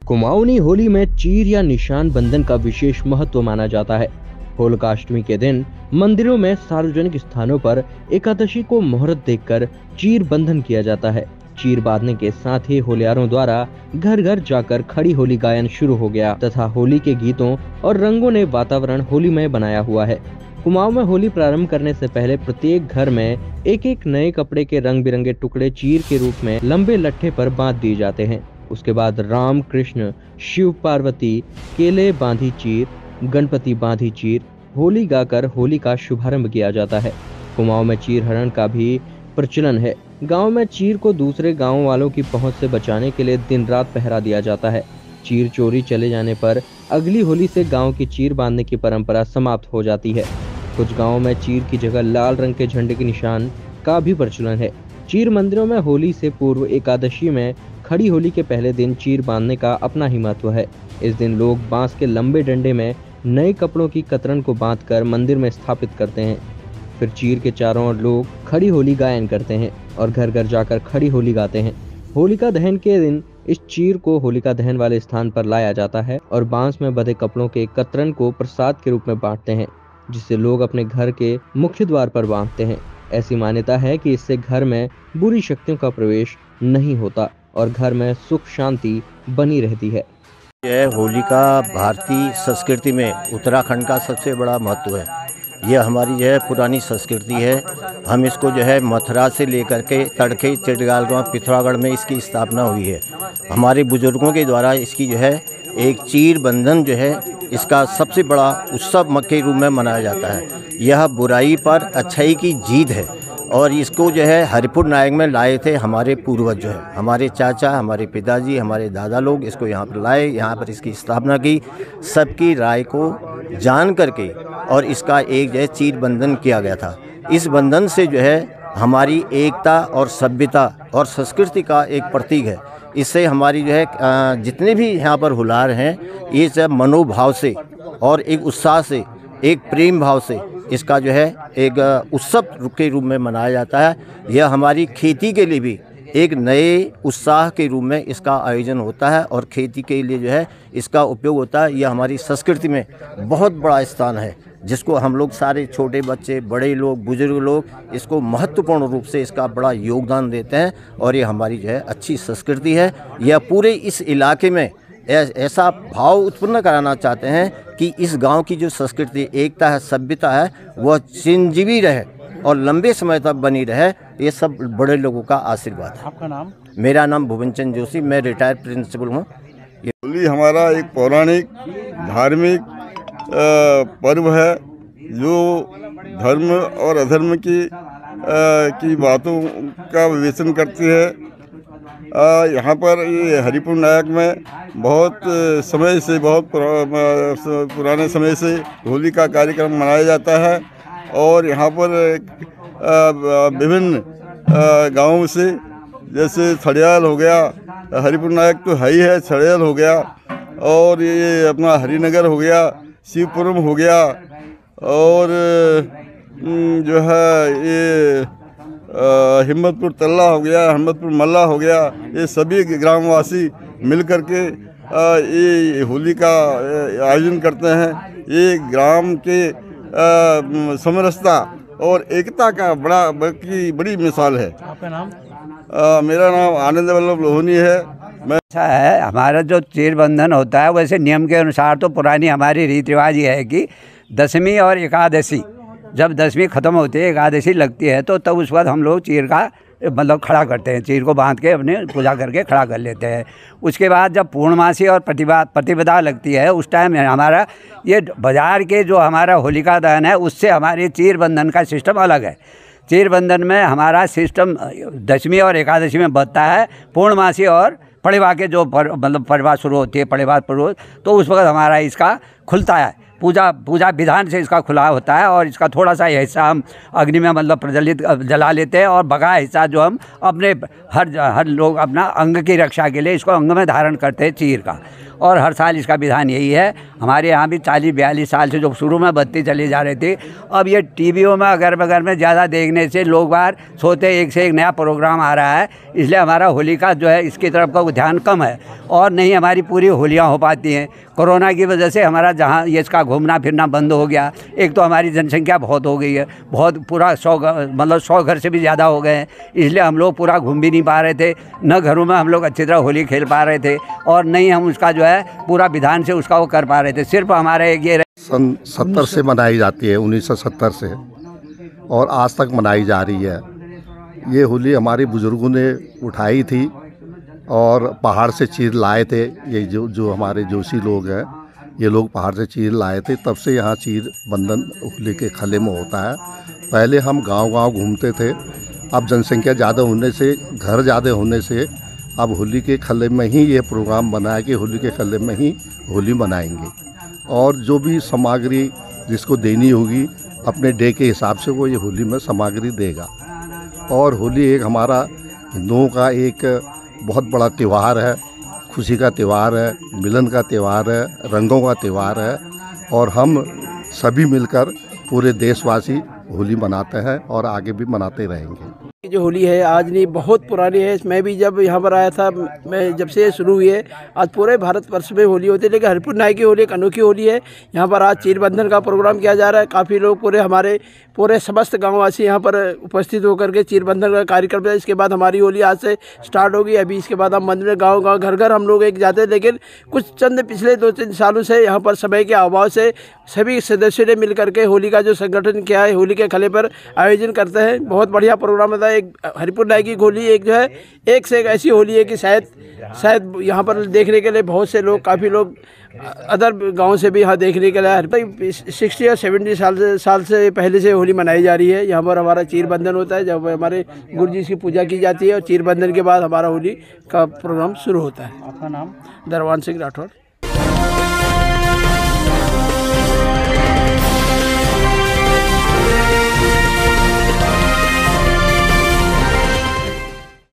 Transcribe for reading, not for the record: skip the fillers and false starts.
कुमाऊनी होली में चीर या निशान बंधन का विशेष महत्व माना जाता है। होलिकाष्टमी के दिन मंदिरों में सार्वजनिक स्थानों पर एकादशी को मुहूर्त देखकर चीर बंधन किया जाता है। चीर बांधने के साथ ही होलियारों द्वारा घर घर जाकर खड़ी होली गायन शुरू हो गया तथा होली के गीतों और रंगों ने वातावरण होलीमय बनाया हुआ है। कुमाऊं में होली प्रारंभ करने से पहले प्रत्येक घर में एक एक नए कपड़े के रंग बिरंगे टुकड़े चीर के रूप में लंबे लट्ठे पर बांध दिए जाते हैं। उसके बाद राम कृष्ण, शिव पार्वती, केले बांधी चीर, गणपति बांधी चीर, होली गाकर होली का शुभारंभ किया जाता है। कुमाऊं में चीर हरण का भी प्रचलन है। गांव में चीर को दूसरे गांव वालों की पहुंच से बचाने के लिए दिन रात पहरा दिया जाता है। चीर चोरी चले जाने पर अगली होली से गांव की चीर बांधने की परंपरा समाप्त हो जाती है। कुछ गांवों में चीर की जगह लाल रंग के झंडे के निशान का भी प्रचलन है। चीर मंदिरों में होली से पूर्व एकादशी में खड़ी होली के पहले दिन चीर बांधने का अपना ही महत्व है। इस दिन लोग बांस के लंबे डंडे में नए कपड़ों की कतरन को बांधकर मंदिर में स्थापित करते हैं। फिर चीर के चारों ओर लोग खड़ी होली गायन करते हैं और घर घर जाकर खड़ी होली गाते हैं। होलिका दहन के दिन इस चीर को होलिका दहन वाले स्थान पर लाया जाता है और बांस में बंधे कपड़ों के कतरन को प्रसाद के रूप में बांटते हैं, जिसे लोग अपने घर के मुख्य द्वार पर बांधते हैं। ऐसी मान्यता है कि इससे घर में बुरी शक्तियों का प्रवेश नहीं होता और घर में सुख शांति बनी रहती है। यह होली का भारतीय संस्कृति में उत्तराखंड का सबसे बड़ा महत्व है। यह हमारी जो है पुरानी संस्कृति है। हम इसको जो है मथुरा से लेकर के तड़के चिटगालगांव पिथौरागढ़ में इसकी स्थापना हुई है। हमारे बुजुर्गों के द्वारा इसकी जो है एक चीर बंधन जो है इसका सबसे बड़ा उत्सव के रूप में मनाया जाता है। यह बुराई पर अच्छाई की जीत है और इसको जो है हरिपुर नायक में लाए थे हमारे पूर्वज, जो है हमारे चाचा, हमारे पिताजी, हमारे दादा लोग इसको यहाँ पर लाए, यहाँ पर इसकी स्थापना की। सबकी राय को जान करके और इसका एक जो है चीर बंधन किया गया था। इस बंधन से जो है हमारी एकता और सभ्यता और संस्कृति का एक प्रतीक है। इससे हमारी जो है जितने भी यहाँ पर हुलार हैं ये सब मनोभाव से और एक उत्साह से, एक प्रेम भाव से इसका जो है एक उत्सव के रूप में मनाया जाता है। यह हमारी खेती के लिए भी एक नए उत्साह के रूप में इसका आयोजन होता है और खेती के लिए जो है इसका उपयोग होता है। यह हमारी संस्कृति में बहुत बड़ा स्थान है, जिसको हम लोग सारे छोटे बच्चे, बड़े लोग, बुजुर्ग लोग इसको महत्वपूर्ण रूप से इसका बड़ा योगदान देते हैं और ये हमारी जो है अच्छी संस्कृति है। यह पूरे इस इलाके में ऐसा भाव उत्पन्न कराना चाहते हैं कि इस गांव की जो संस्कृति, एकता है, सभ्यता है, वह चिरंजीवी रहे और लंबे समय तक बनी रहे। ये सब बड़े लोगों का आशीर्वाद है। आपका नाम? मेरा नाम भुवनचंद जोशी, मैं रिटायर्ड प्रिंसिपल हूँ। होली हमारा एक पौराणिक धार्मिक पर्व है जो धर्म और अधर्म की बातों का विवेचन करती है। यहाँ पर ये हरिपुर नायक में बहुत समय से, बहुत पुराने समय से होली का कार्यक्रम मनाया जाता है और यहाँ पर विभिन्न गांवों से, जैसे छड़ियाल हो गया, हरिपुर नायक तो है ही है, छड़ियाल हो गया और ये अपना हरिनगर हो गया, शिवपुरम हो गया और जो है ये हिम्मतपुर तल्ला हो गया, हिम्मतपुर मल्ला हो गया। ये सभी ग्रामवासी मिल कर के ये होली का आयोजन करते हैं। ये ग्राम के समरसता और एकता का बड़ी मिसाल है। आपका नाम? मेरा नाम आनंद वल्लभ लोहनी है। अच्छा है, हमारा जो चीर बंधन होता है वैसे नियम के अनुसार तो पुरानी हमारी रीति रिवाज ये है कि दशमी और एकादशी, जब दशमी ख़त्म होती है, एकादशी लगती है, तो तब उस वक्त हम लोग चीर का मतलब खड़ा करते हैं। चीर को बांध के अपने पूजा करके खड़ा कर लेते हैं। उसके बाद जब पूर्णमासी और प्रतिपदा लगती है, उस टाइम हमारा ये बाज़ार के जो हमारा होलिका दहन है उससे हमारे चीर बंधन का सिस्टम अलग है। चीर बंधन में हमारा सिस्टम दशमी और एकादशी में बचता है। पूर्णमासी और पड़ेवा के जो मतलब पड़वा शुरू होती है, पड़ेवा पर्व, तो उस वक्त हमारा इसका खुलता है। पूजा विधान से इसका खुला होता है और इसका थोड़ा सा हिस्सा हम अग्नि में मतलब प्रज्वलित जला लेते हैं और बका हिस्सा जो हम अपने हर लोग अपना अंग की रक्षा के लिए इसको अंग में धारण करते हैं चीर का। और हर साल इसका विधान यही है। हमारे यहाँ भी 40-42 साल से जो शुरू में बत्ती चली जा रही थी, अब ये टीवियों में अगर बगर में ज़्यादा देखने से लोग बाहर सोते एक से एक नया प्रोग्राम आ रहा है, इसलिए हमारा होली का जो है इसकी तरफ का ध्यान कम है और नहीं हमारी पूरी होलियाँ हो पाती हैं। कोरोना की वजह से हमारा जहाँ ये इसका घूमना फिरना बंद हो गया। एक तो हमारी जनसंख्या बहुत हो गई है, बहुत पूरा 100 घर से भी ज़्यादा हो गए हैं, इसलिए हम लोग पूरा घूम भी नहीं पा रहे थे, न घरों में हम लोग अच्छी तरह होली खेल पा रहे थे और नहीं हम उसका जो है पूरा विधान से उसका वो कर पा रहे थे। सिर्फ हमारे एक ये सन 70 से मनाई जाती है, 1970 से, और आज तक मनाई जा रही है। ये होली हमारे बुज़ुर्गों ने उठाई थी और पहाड़ से चीर लाए थे। ये जो हमारे जोशी लोग हैं, ये लोग पहाड़ से चीर लाए थे, तब से यहाँ चीर बंधन होली के खले में होता है। पहले हम गांव-गांव घूमते थे, अब जनसंख्या ज़्यादा होने से, घर ज़्यादा होने से अब होली के खले में ही ये प्रोग्राम बना है कि होली के खले में ही होली मनाएंगे और जो भी सामग्री जिसको देनी होगी अपने डे के हिसाब से वो ये होली में सामग्री देगा। और होली एक हमारा हिंदुओं का एक बहुत बड़ा त्यौहार है, खुशी का त्यौहार है, मिलन का त्यौहार है, रंगों का त्यौहार है और हम सभी मिलकर पूरे देशवासी होली मनाते हैं और आगे भी मनाते रहेंगे। जो होली है आज नहीं, बहुत पुरानी है। मैं भी जब यहाँ पर आया था, मैं जब से शुरू हुई है, आज पूरे भारतवर्ष में होली होती है, लेकिन हरिपुर नाई की होली एक अनोखी होली है। यहाँ पर आज चीर बंधन का प्रोग्राम किया जा रहा है। काफ़ी लोग पूरे समस्त गाँववासी यहाँ पर उपस्थित होकर के चीर बंधन का कार्यक्रम है। इसके बाद हमारी होली आज से स्टार्ट होगी। अभी इसके बाद हम मंदिर में गाँव घर घर हम लोग एक जाते हैं, लेकिन कुछ चंद पिछले 2-3 सालों से यहाँ पर समय के अभाव से सभी सदस्यों ने मिल करके होली का जो संगठन किया है, होली के खले पर आयोजन करते हैं। बहुत बढ़िया प्रोग्राम होता है। एक हरिपुर नाई की होली एक जो है एक से एक ऐसी होली है कि शायद यहाँ पर देखने के लिए बहुत से लोग, काफ़ी लोग अदर गांव से भी यहाँ देखने के लिए 60 या 70 साल से पहले से होली मनाई जा रही है। यहाँ पर हमारा चीर बंधन होता है, जब हमारे गुरु जी की पूजा की जाती है और चीर बंधन के बाद हमारा होली का प्रोग्राम शुरू होता है। आपका नाम? दरवान सिंह राठौर।